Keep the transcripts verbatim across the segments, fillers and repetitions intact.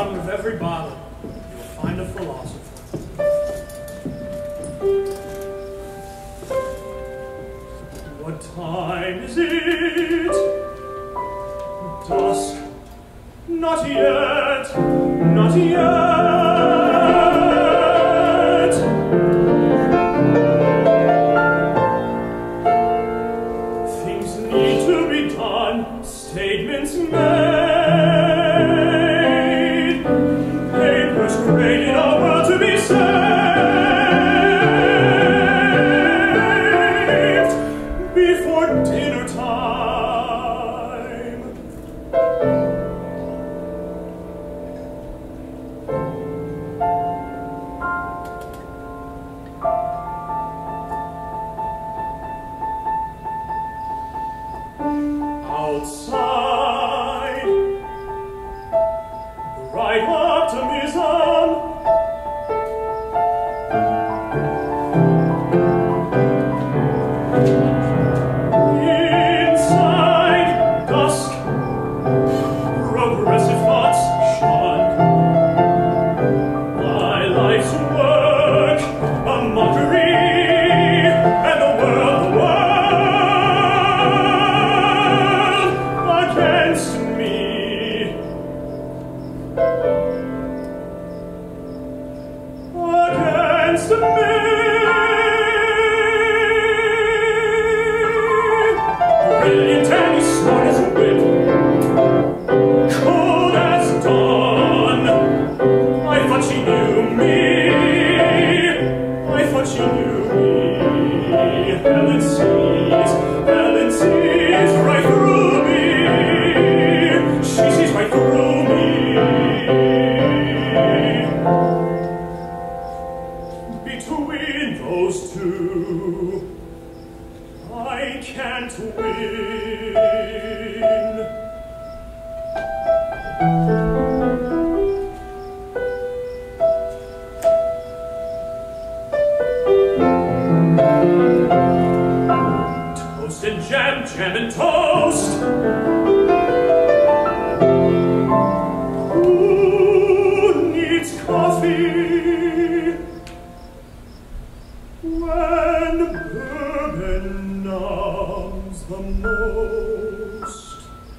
bottom of every bottle, you will find a philosopher. What time is it? Dusk. Not yet, not yet. Things need to be done, statements made, papers created, a world to be saved before dinner time. Outside, bright optimism. Inside, dusk, progressive thoughts shun. My life's work, a mockery, and the world, the world against me. Against me. Brilliant and he's smart as a whip, cold as dawn. I thought she knew me. I thought she knew me. Helen sees, Helen sees right through me. She sees right through me. Between those two, I can't win. Toast and jam, jam and toast. Who needs coffee when bourbon numbs the most?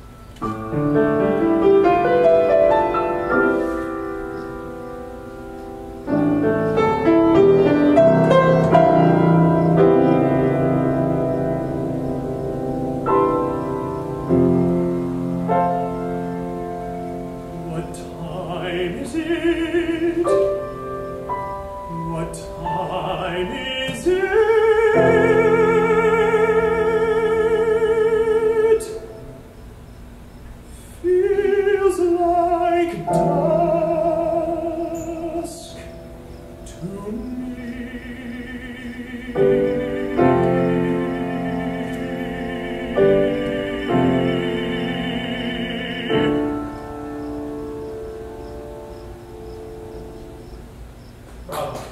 What time is it? What time is it? Feels like dusk to me. Bravo.